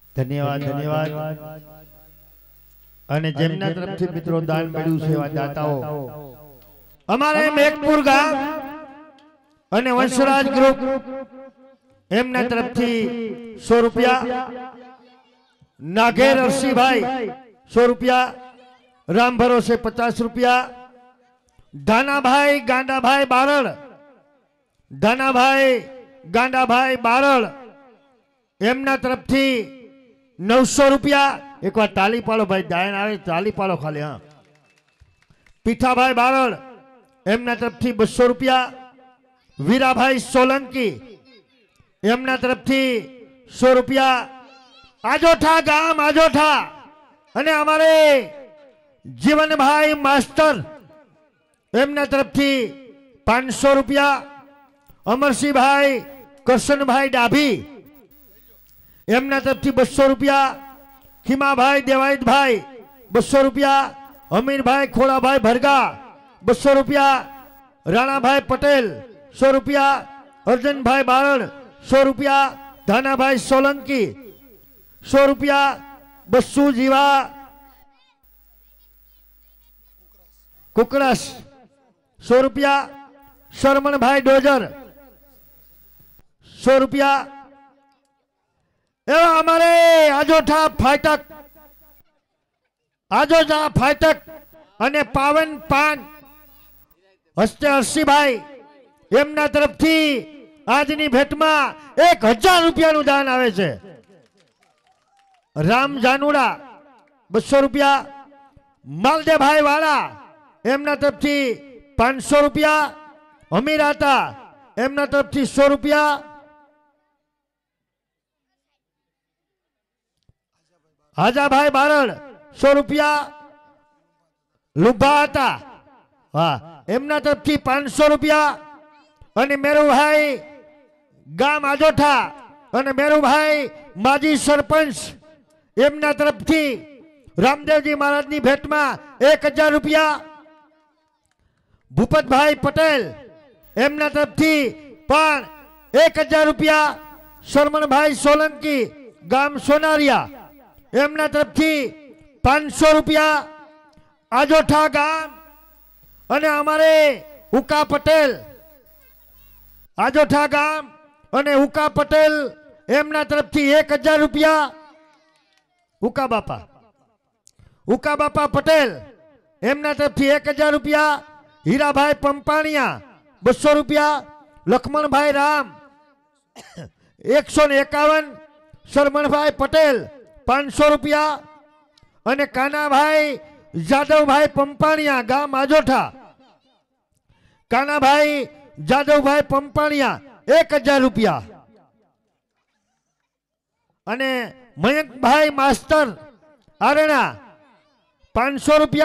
धन्यवाद धन्यवाद। અને જેમના તરફથી મિત્રો દાન મળ્યું છે એવા દાતાઓ અમારે મેઘપુર ગામ અને વંશરાજ ગ્રુપ એમના તરફથી 100 રૂપિયા, નાગેર અરસીભાઈ 100 રૂપિયા, રામ ભરોસે 50 રૂપિયા, ધાનાભાઈ ગાંડાભાઈ બારડ, ધાનાભાઈ ગાંડાભાઈ બારડ એમના તરફથી 900 રૂપિયા। एक बार ताली पाड़ो भाई, दायन आवे ताली पाड़ो खाली। हाँ, पीठा भाई बारड़ एमना तरफथी 200 रुपया, वीरा भाई सोलंकी एमना तरफथी 100 रुपया, आजोठा गाम आजोठा अने अमारे जीवन भाई मास्टर एमना तरफथी 500 रुपया, अमरसिंह भाई करशन भाई डाभी एमना तरफथी 200 रुपया, खीमा भाई देवायत भाई 200 रुपया, अमीर भाई खोड़ा भाई भरगा 200 रुपया, राणा भाई पटेल 100 रुपया, अर्जुन भाई बारड़ 100 रुपया, धाना भाई सोलंकी 100 रुपया, बस्सू जीवा कुकड़स 100 रुपया, शर्मन भाई डोजर 100 रुपया। एवं हमारे आजोठा फाटक अने पावन पान हस्ते हर्षी भाई एमना तरफथी आजनी भेट में 1000 रुपया नु दान आवे छे। राम जानुड़ा 200 रुपया, मालदे भाई वाला एमना तरफथी 500 रुपया, अमीराता एमना तरफथी 100 रुपया, हाजा भाई बारड़ 100 रुपया, लुभाता हाँ एमना तरफथी 500 रुपया, अने मेरू भाई गाम आजोठा अने मेरू भाई माजी सरपंच एमना तरफथी रामदेवजी महाराज नी भेट में 1000 रुपया, भूपत भाई पटेल एमना तरफथी पण 1000 रुपया, शर्मन भाई सोलंकी गाम सोनारिया एमना तरफथी 500 रुपया, आजोठा गाम अने अमारे हुका पटेल आजोठा गाम अने हुका पटेल एमना तरफथी 1000 रुपया, हुका बापा पटेल एमना तरफथी 1000 रुपया, हीरा भाई पंपाणिया 200 रुपया, लक्ष्मण भाई राम 151, शर्मन भाई पटेल 500 रुपया, अने काना भाई जादव भाई पंपाणिया गाम आजोठा, काना भाई जादव भाई पंपाणिया 1000 रुपया, अने मयंक भाई मास्टर आरणा 500 रुपया,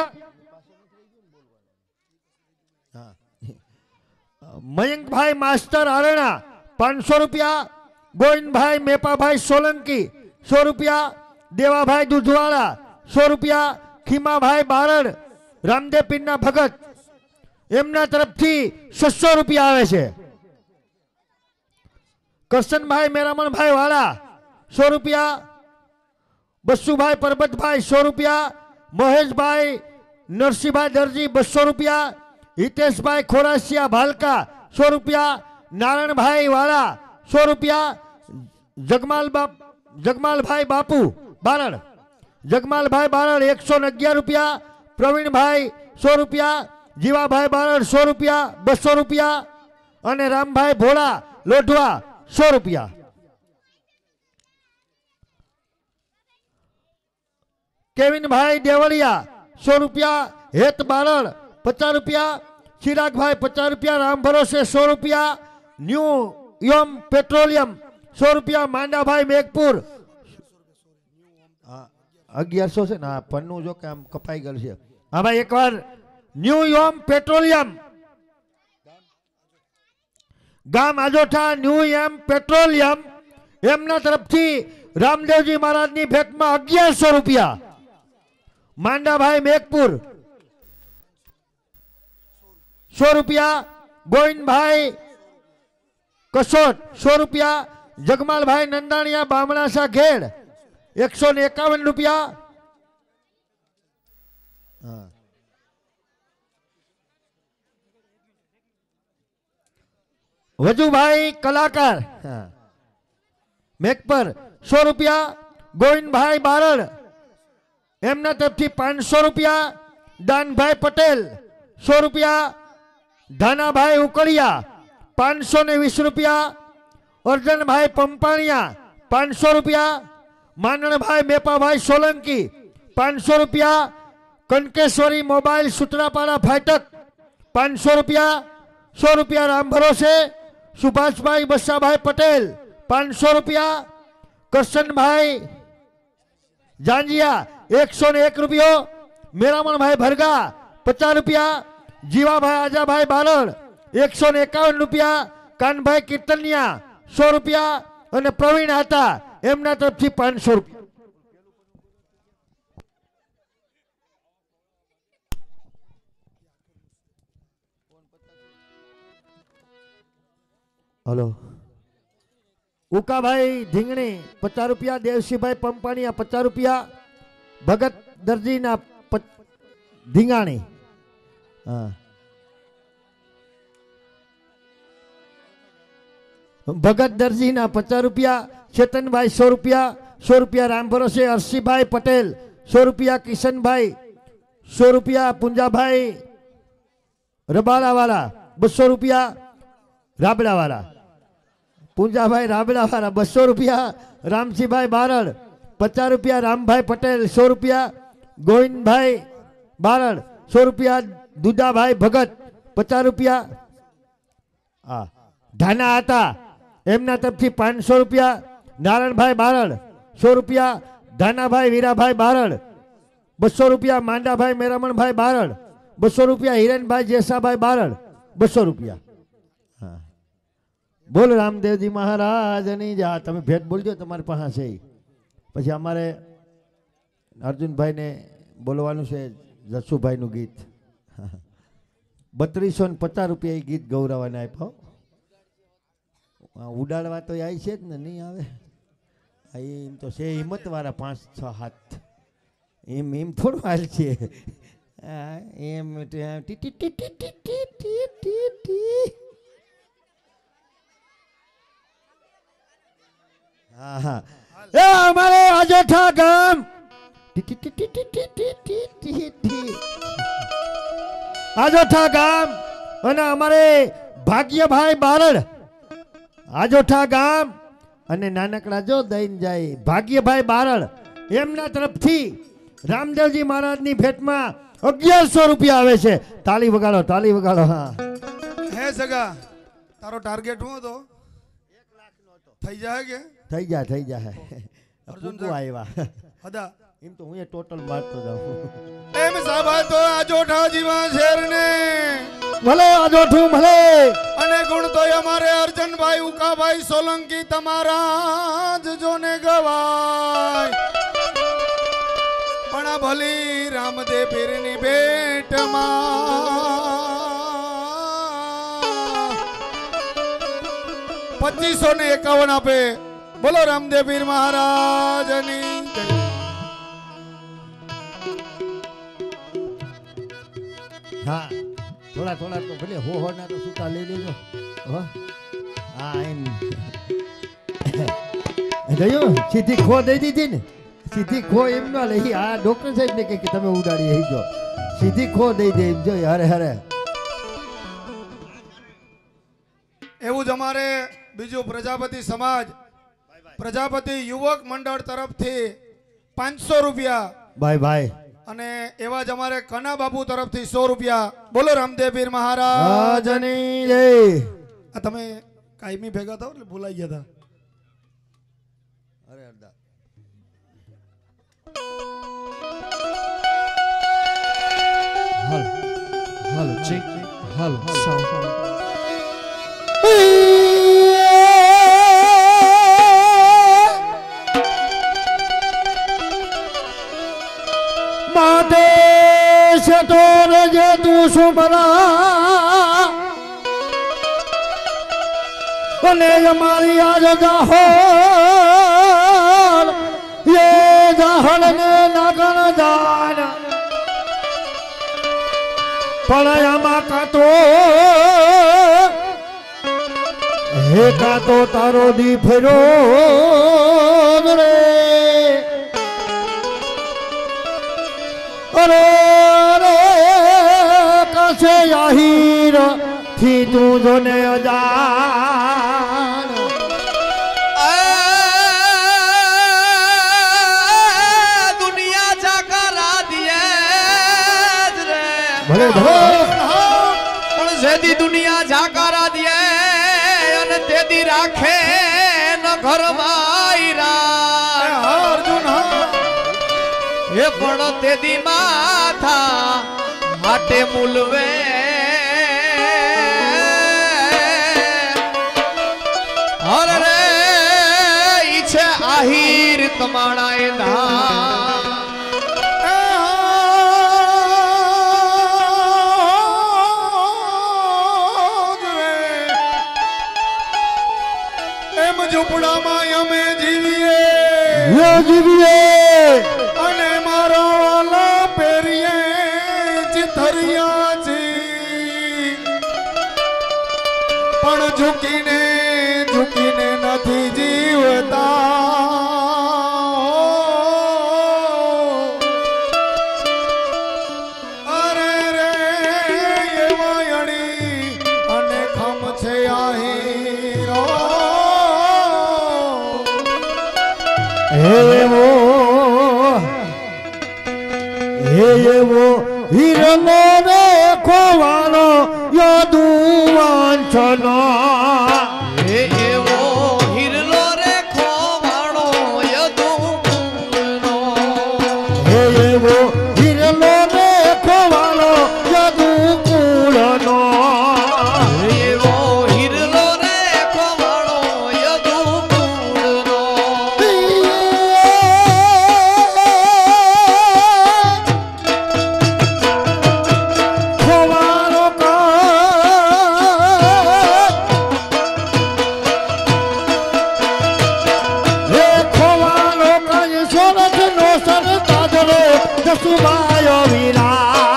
मयंक भाई मास्टर आरणा 500 रुपया, गोविंद भाई मेपा भाई सोलंकी 100 रुपया, देवा भाई दूधवाड़ा 100 रुपया, खीमा भाई बारड़ रामदेव पीरना भगत एमना तरफथी 600 रुपया आवे छे। करशन भाई मेरामण भाई वाला 100 रुपया, बस्सू भाई परबत भाई 100 रुपया, महेश भाई नरसिंह भाई दर्जी 200 रुपया, हितेश भाई खोरासिया भालका 100 रुपया, नारायण भाई वाला 100 रुपया, जगमाल भाई बापू बारड़ 111 रुपया, प्रवीण भाई 100 रुपया, जीवा भाई बारड़ 100 रुपया 200 रुपया, अने राम भाई भोला लोढवा 100 रुपया। केविन भाई देवलिया 100 रुपया, हेत बारड़ 50 रुपया, चिराग भाई 50 रुपया, राम भरोसे 100 रुपया, न्यू यम पेट्रोलियम 100 रुपया, मांडा भाई मेघपुर 1100 से ना पन्नू जो के आम कपाई गल छे। हाँ भाई एक बार न्यू यम पेट्रोलियम गाम आजोठा न्यू यम पेट्रोलियम एमना तरफथी रामदेवजी महाराज नी भेट में 1100 रुपया, मांडा भाई मेघपुर 100 रुपया, गोविंद भाई कसोट 100 रुपया, जगमाल भाई नंदाणिया बामणासा घेड़ 151 रुपया। हाँ वजूभाई कलाकार हाँ मेक पर 100 रुपया। गोविंद भाई बारड़ एमना तरफथी 500 रुपया। दान भाई पटेल 100 रुपया। धाना भाई उकड़िया 520 रुपया। अर्जन भाई पंपाणिया 500 रुपया। मानण भाई मेपा भाई सोलंकी 500 रुपया। कनकेश्वरी मोबाइल सुत्रापाड़ा फाटक 500 रुपया। 100 रुपया राम भरोसे। सुभाष भाई बस्सा भाई पटेल 500 रुपया। करशन भाई जांजिया 101 रुपयो। मेरामण भाई भरगा 50 रुपया। जीवा भाई आजा भाई बारड़ 151 रुपया। कान भाई कीर्तनिया 100 रुपया। और प्रवीण आता एमना तरफथी 500 रुपया। हेलो उका भाई धींगणी 50 रुपया। देवसी भाई पंपाणिया 50 रुपया। भगत दर्जी ना धींगाणी हाँ भगत दर्जी ना 50 रुपया। चेतन भाई 100 रुपया। 100 रुपया राम भरोसे। अर्शी भाई पटेल 100 रुपया। किशन भाई 100 रुपया। पुंजा भाई रबाड़ा वाला 200 रुपया। राबड़ा वाला पुंजा भाई राबड़ा वाला 200 रुपया। रामसी भाई बारड़ 50 रुपया। राम भाई पटेल 100 रुपया। गोविंद भाई बारड़ 100 रुपया। दूधा भाई भगत 50 रुपया। धाना आता एमना तरफथी 500 रुपया। नारायण भाई बारड़ 100 रुपया। धाना भाई वीरा भाई बारड़ 200 रुपया। मांडा भाई मेरामण भाई बारड़ 200 रुपया। हिरेन भाई जेसा भाई बारड़ 200 रुपया। हाँ बोल रामदेव जी महाराज नहीं जा तमे भेट बोलजो तमारे पास है પછી અમારે અર્જુનભાઈ ને બોલવાનું છે જસુભાઈ નું ગીત 3250 રૂપિયા એ ગીત ગૌરવાને આપ્યો ઉડાડવા તો આવી છે જ ને નહીં આવે એમ તો છે હિંમત વાળા 5 6 હાથ એમ એમ થોડું હાલ છે એમ T T T T T T T हाँ हाँ ए हमारे अजोठा गांव अजोठा गांव અને અમારે ભાગ્યભાઈ બારડ અજોઠા ગામ અને નાનકડા જો દઈને જાય ભાગ્યભાઈ બારડ એમના તરફથી રામદેવજી મહારાજની ભેટમાં 1100 રૂપિયા આવે છે. તાળી વગાડો હા. હે સગા તારો ટાર્ગેટ હું હતો 1 લાખ નો હતો. થઈ જાય કે થઈ જાય અર્જુન આવ્યા હદા એમ તો હું એ ટોટલ મારતો જાઉં એમ સાબા તો અજોઠા જીવા શેર ને ભલે અજોઠું ભલે અને ગુણ તો અમારે અર્જનભાઈ ઉકાભાઈ સોલંકી તમારા જ જોને ગવાય પણ આ ભલી રામદેવ પીરની ભેટમાં 2551 આપે. બોલો રામદેવ પીર મહારાજની જય. हाँ थोड़ा तो भले हो ना तो सूता ले लीजो हाँ एम गयो सीधी खो दे दीधी ने सीधी खो एम ना ले आ डॉक्टर साहब ने कि तमे उडाड़ी ही जो सीधी खो दे दे एम जो हरे हरे એવું જ અમારે બીજું પ્રજાપતિ સમાજ પ્રજાપતિ યુવક મંડળ તરફથી 500 રૂપિયા बाय बाय અને એવા જ અમારે કના બાપુ તરફથી 100 રૂપિયા. બોલો રામદેવ પીર મહારાજની जय. આ તમે કાયમી ભેગા થાવ એટલે ભૂલાઈ ગયા હતા. अरे अर्दा Hello, check. Hello, sound. माते से तो रजे तू सुमरा ने हमारी आज जाहो ये महल ने लगन जान पलयामा का तो हे का तो तारो दी फेरो रे अरे रे कसे याहीर थी तू जो ने अजान दुनिया जाकरा दिए रे भले भले पण सेदी दुनिया जाकरा दिए अने तेदी राखे न घर मायरा अर्जुन हे पण तेदी माथा हाटे मुलवे अरे रे ईछे आहिर तमाणा ए એમ ઝૂંપડામાં અમે જીવીએ यो जीविए અને મારો વાલો પેરીએ ચિથરિયા છી પણ ઝૂકીને ઝૂકીને નથી જીવતા અરે રે એવા અણી અને ખમ છે આહીરો हे वो हिरनो रे खोवानो यदु वांछनो एवो हिरलो रे खोवाणो यदु कुलनो हे वो हिरनो रे खोवानो यदु कुलनो एवो हिरलो रे खोवाणो यदु कुलनो खोवानो का हे खोवानो का ये सोरठ नो सर ताजरे जसुबायो वीरा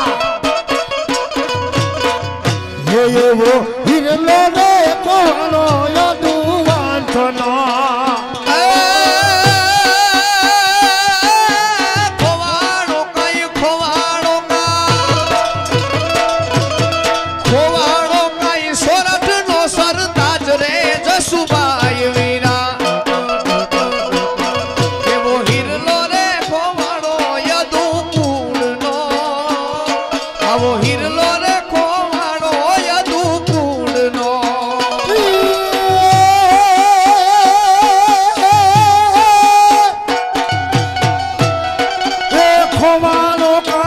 हे वो हिरलो रे खोवानो यदु वांछनो खोवाणो कई खोवाणो का खोवाणो कई सोरठ नो सरताज रे जसुबाई वीरा एवो हिरलो रे खोवाणो यदु कुलनो आवो हिरलो रे खोवाणो यदु कुलनो हे खोवानो का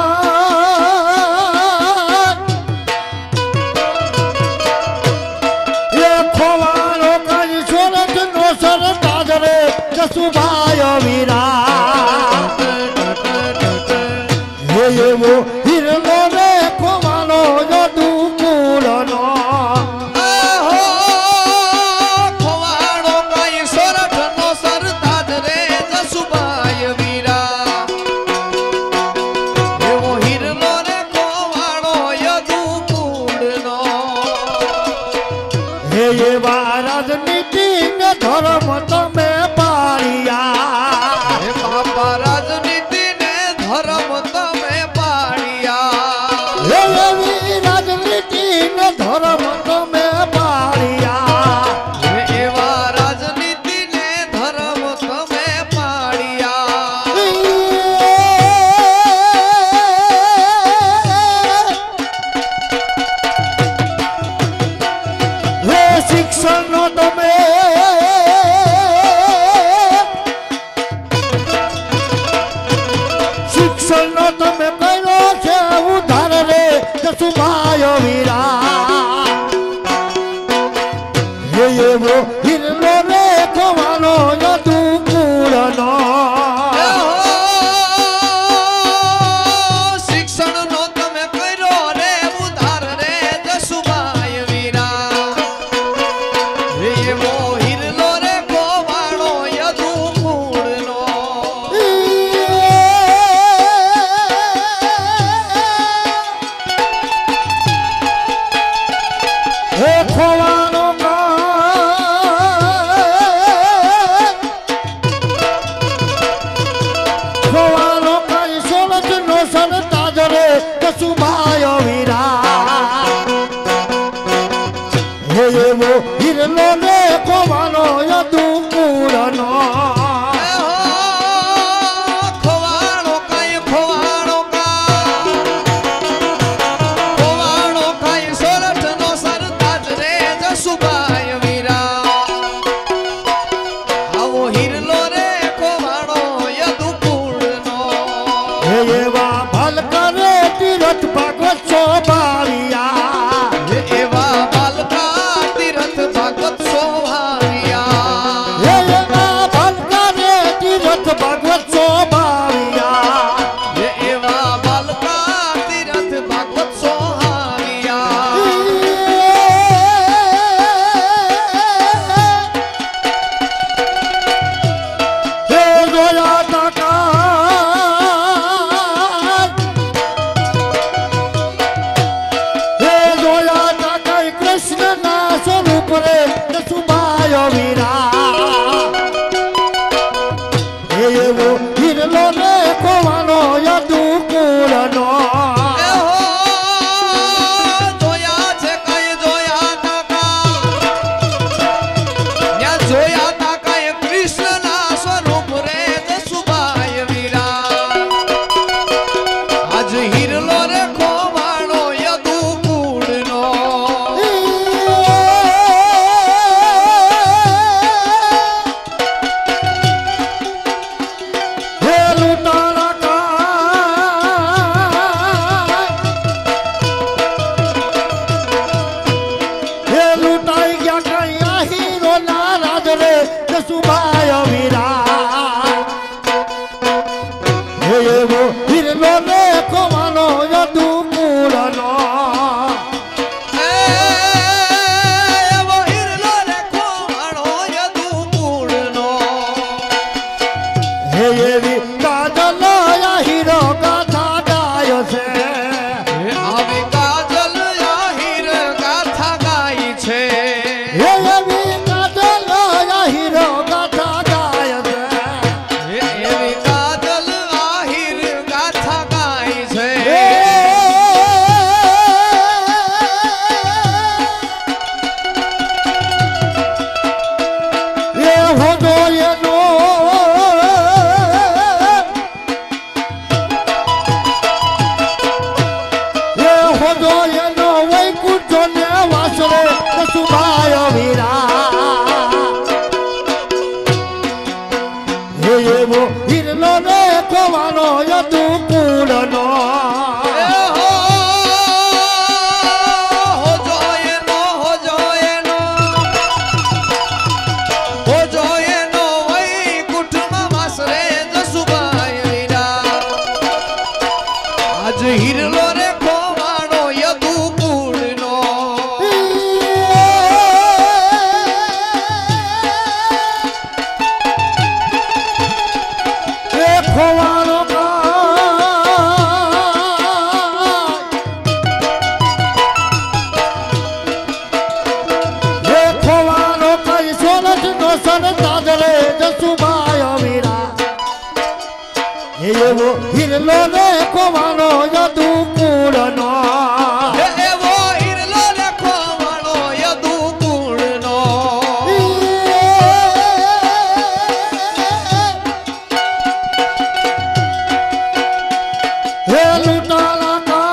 ये खोवानो का ये सोरठ नो सर ताजरे जसुबायो वीरा हे वो हिरलो रे खोवानो यदु कुलनो आहो खोवाणो कई सोरठ नो सरताज रे जसुबाई वीरा एवो हिरलो रे खोवाणो यदु कुलनो हे ये राजनीति ने धर्म तमे पारिया हे बापा राजनीति ने धर्म तमे पाड़िया हे ये राजनीति ने धर्म तमे पारिया हे एवा राजनीति ने धर्म तमे पाड़िया हे शिक्षण नो तमे शिक्षण नो तमे करो छे उधार रे जसुबायो वीरा हे वो हिरलो रे खोवानो यदु कुलनो शिक्षण नो तमे कर्यो रे उधार रे जसुबाई वीरा हे एवो हिरलो रे खोवाणो यदु कुलनो હોજો એનો વૈકુંઠ ને વાસરે જસુભાઈ વીરા હે એવો હિરલો ને ખોવાનો યદુ કુળનો હિરલો રે ખોવાણો યદુ કુળનો એ ખોવાનો એ ખોવાનો કઈ સોનત નો સન તાદરે જસુભાઈ વીરા એવો હિરલો ને ખોવાનો યદુ કુળનો એવો હિરલો રે ખોવાણો યદુ કુળનો હે લૂંટાલા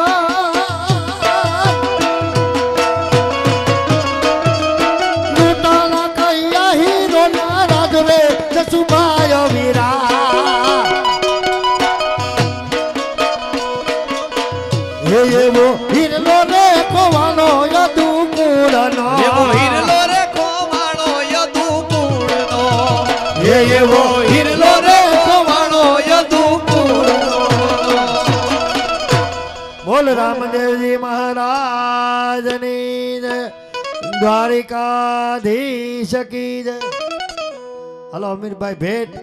લૂંટાલા કૈયા હીરો ના રાજ રે જસુભાઈ વીરા એવો હિરલો રે ખોવાનો યદુ કુળનો એવો હિરલો રે ખોવાણો યદુ કુળનો એવો હિરલો રે ખોવાણો યદુ કુળનો બોલ રામદેવજી મહારાજની જય દ્વારિકાધીશ કી જય હલો અમીરભાઈ ભેટ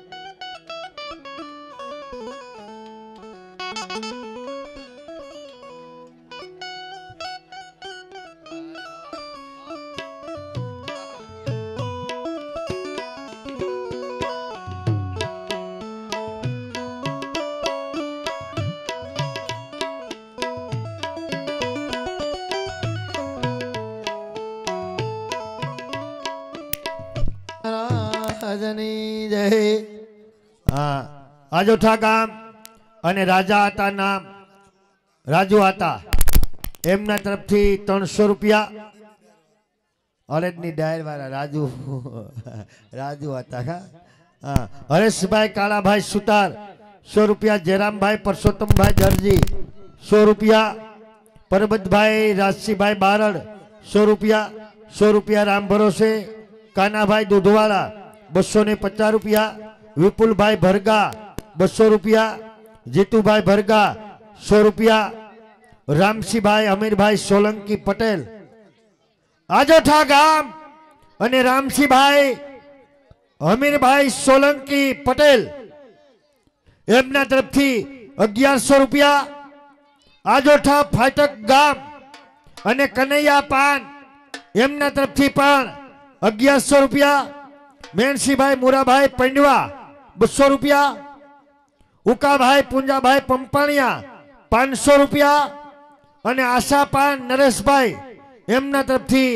મહારાજની જય હા આજોઠા ગામ અને રાજા હતા નામ રાજુ હતા એમના તરફથી 300 રૂપિયા અરેજની ડાયર વાળા રાજુ રાજુ હતા હા હરેશભાઈ કાળાભાઈ સુતાર 100 રૂપિયા જયરામભાઈ પરસોત્તમભાઈ દરજી 100 રૂપિયા પરબતભાઈ રાજસીભાઈ બારડ 100 રૂપિયા 100 રૂપિયા રામ ભરોસે કાનાભાઈ દૂધવાળા 250 રૂપિયા વિપુલભાઈ ભરગા 200 રૂપિયા જીતુભાઈ ભરગા 100 રૂપિયા રામસિંહભાઈ અમીરભાઈ સોલંકી પટેલ આજોઠા ગામ અને રામસિંહભાઈ અમીરભાઈ સોલંકી પટેલ એમના તરફથી 1100 રૂપિયા આજોઠા ફાટક ગામ અને કનૈયા પાન એમના તરફથી પણ 1100 રૂપિયા મેણસીભાઈ મુરાભાઈ પંડવા 200 રૂપિયા ઉકાભાઈ પુંજાભાઈ પંપાણિયા 500 રૂપિયા અને આશાપાન નરેશભાઈ એમના તરફથી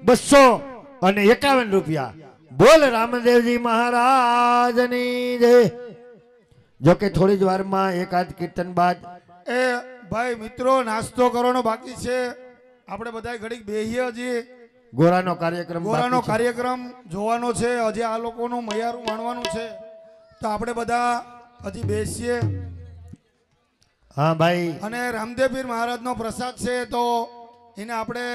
251 રૂપિયા બોલ રામદેવજી મહારાજની જય જોકે થોડી જ વારમાં એકાદ કીર્તન બાદ એ ભાઈ મિત્રો નાસ્તો કરવાનો બાકી છે આપણે બધા ઘડીક બેહીએ હજી ગોરાનો કાર્યક્રમ ગોરાનો બાકી છે. કાર્યક્રમ જોવાનો છે હજી આ લોકોનું મૈયારું માણવાનું છે તો આપણે બધા હજી બેસીએ હા ભાઈ અને રામદેવ પીર મહારાજનો પ્રસાદ છે તો એને આપણે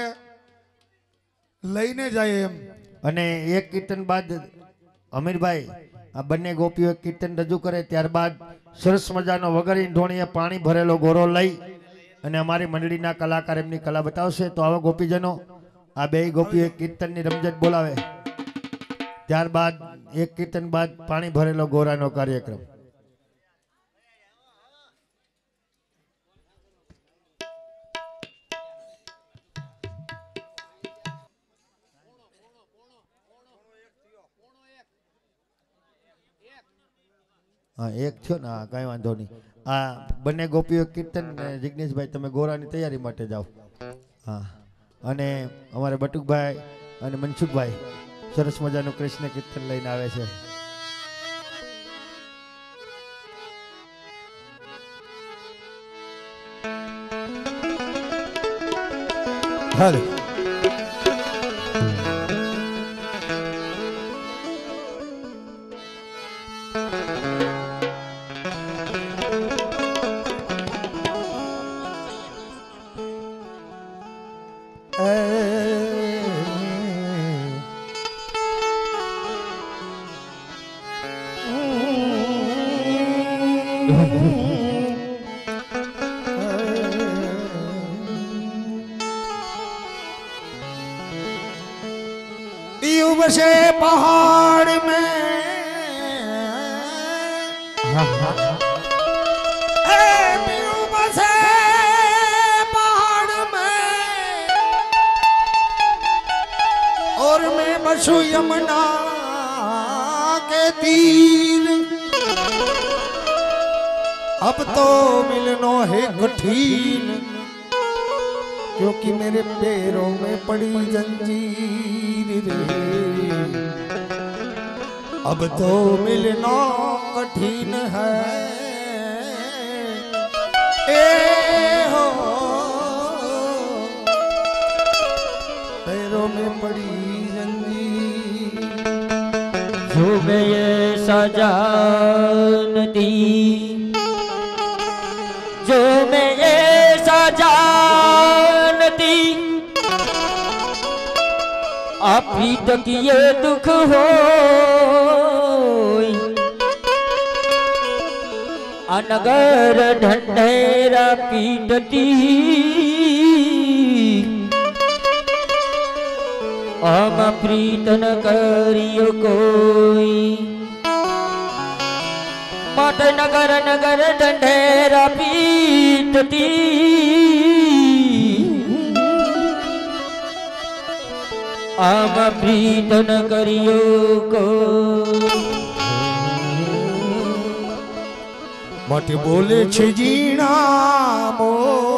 લઈને જઈએ એમ અને એક કીર્તન બાદ અમીરભાઈ આ બંને ગોપીઓ એક કીર્તન રજૂ કરે ત્યારબાદ સરસ મજાનો વગર ઢોણીએ પાણી ભરેલો ગોરો લઈ અને અમારી મંડળીના કલાકાર એમની કલા બતાવશે તો આવા ગોપીજનો આ બે ગોપીઓ એક કીર્તનની રમઝટ બોલાવે ત્યારબાદ એક કીર્તન બાદ પાણી ભરેલો ગોરાનો કાર્યક્રમ હા એક થયો ને હા કાંઈ વાંધો નહીં આ બંને ગોપીઓ કીર્તન ને જિગ્નેશભાઈ તમે ગોરાની તૈયારી માટે જાઓ હા અને અમારે બટુકભાઈ અને મનસુખભાઈ સરસ મજાનું કૃષ્ણ કીર્તન લઈને આવે છે हरे बसे पहाड़ में बसे पहाड़ में और मैं बसु यमुना के तीर। अब तो मिलनो है कठिन क्योंकि मेरे पैरों में पड़ी जंजीर रे। अब तो मिलना कठिन है ए हो पैरों में पड़ी जंजीर। जो मैं ये सजान दी, जो मैं ये सजान दी, आप ही तक ये दुख हो अनगर ढंढेरा पीटती हम प्रीत न करियो कोई। मत नगर नगर ढंढेरा पीटती हम प्रीत न करियो को। मत बोले छे जीना मो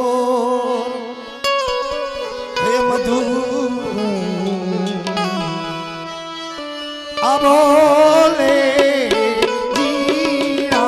हे मधु बोले जीना।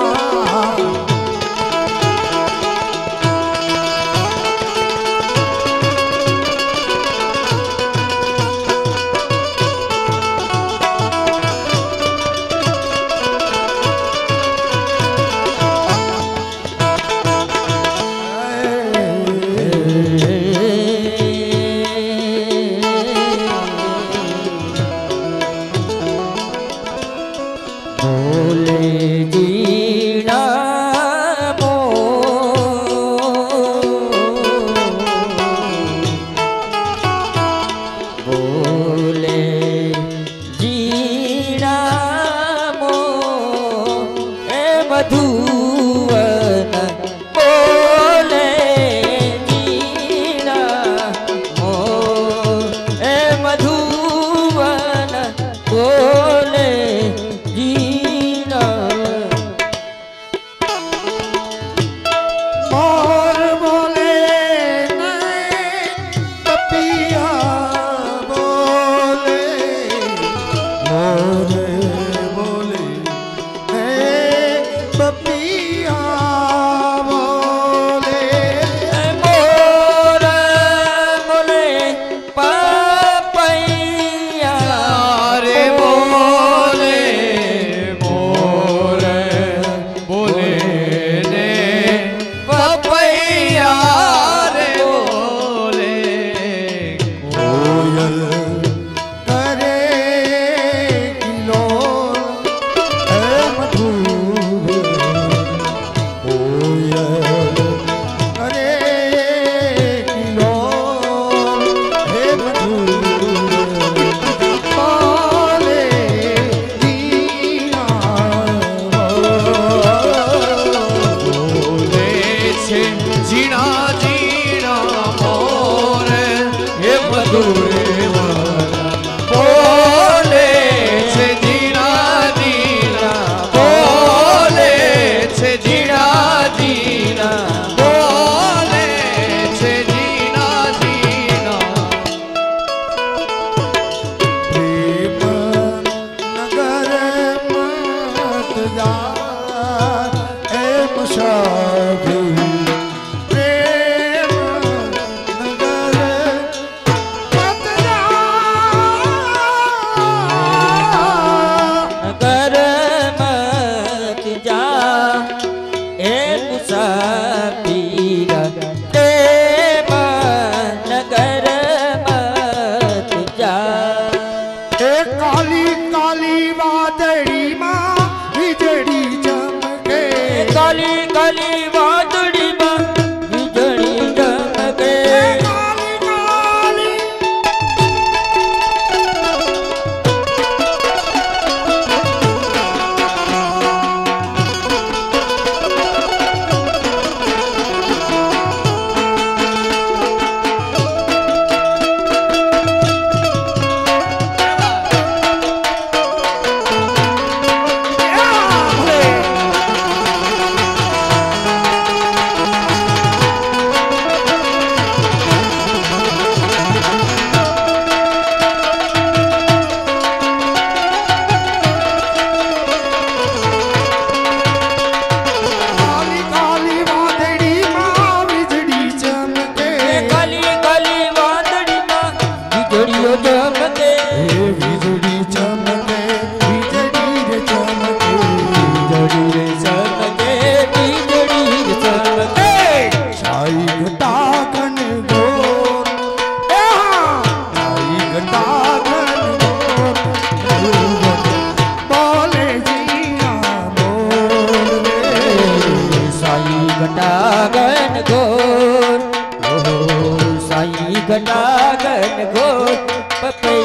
ઘટાગન ઘોર પપૈયા